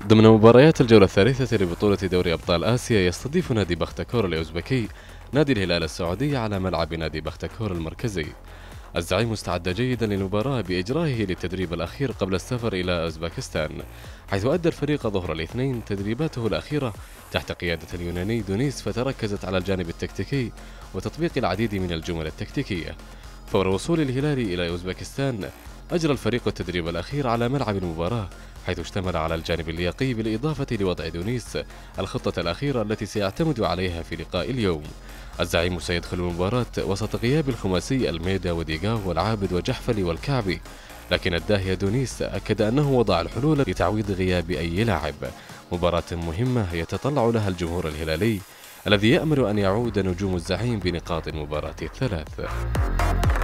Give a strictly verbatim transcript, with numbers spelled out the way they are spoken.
ضمن مباريات الجولة الثالثة لبطولة دوري أبطال آسيا، يستضيف نادي بختكور الأوزبكي نادي الهلال السعودي على ملعب نادي بختكور المركزي. الزعيم استعد جيدا للمباراة بإجرائه للتدريب الأخير قبل السفر إلى أوزبكستان، حيث أدى الفريق ظهر الاثنين تدريباته الأخيرة تحت قيادة اليوناني دونيس، فتركزت على الجانب التكتيكي وتطبيق العديد من الجمل التكتيكية. فور وصول الهلال إلى أوزبكستان، أجرى الفريق التدريب الأخير على ملعب المباراة، حيث اشتمل على الجانب اللياقي بالإضافة لوضع دونيس الخطة الأخيرة التي سيعتمد عليها في لقاء اليوم. الزعيم سيدخل المباراة وسط غياب الخماسي الميدا وديغاو والعابد وجحفلي والكعبي، لكن الداهية دونيس أكد أنه وضع الحلول لتعويض غياب أي لاعب. مباراة مهمة يتطلع لها الجمهور الهلالي الذي يأمل أن يعود نجوم الزعيم بنقاط المباراة الثلاث.